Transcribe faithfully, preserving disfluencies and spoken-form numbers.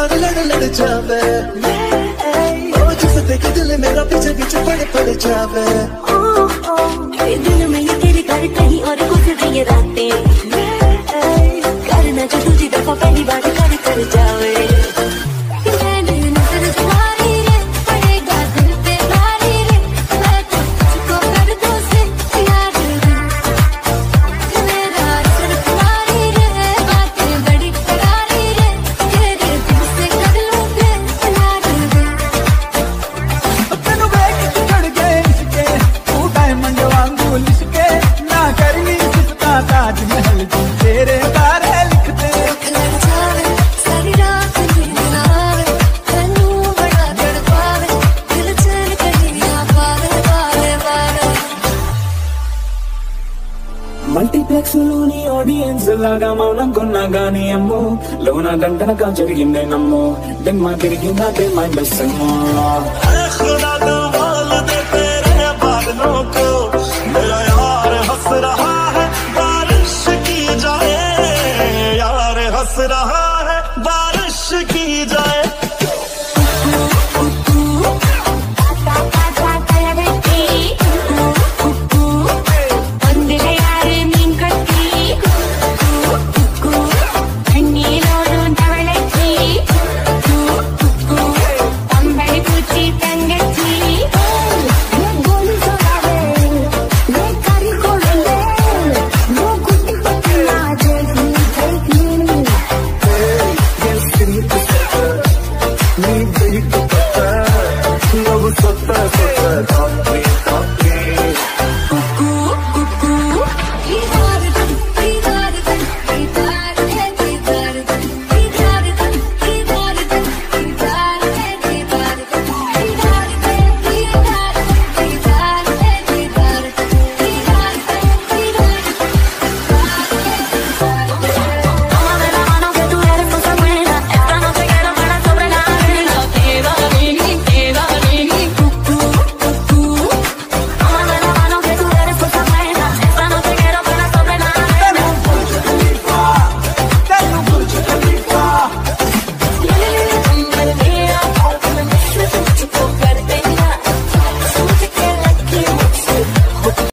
बार लड़ लड़ जावे, ओ जिसे देख दिल मेरा पीछे पीछे पड़ पड़ जावे। दिल में ये तेरे घर कहीं और गुजर रही है रातें, करना जो तुझी दफा पहली बार कर कर जावे। तेरे बारे लिखते सारी रात नींद आवे, तन्नू बड़ा तड़पावे, दिल चैन कहीं पावे पावे पावे। మల్టీప్లెక్స్ లోని ఆడియన్స్ లాగా మౌనం కొన్నగాని అమ్మో లోన గంటనగా జరిగిందే నమ్మో దిమ్మ తిరిగిందా దిమ్మ బెస్సమ్మో खुदा का हाल दे तेरे बादलों को, मेरा यार हंस रहा है बारिश की जाए, यार हंस रहा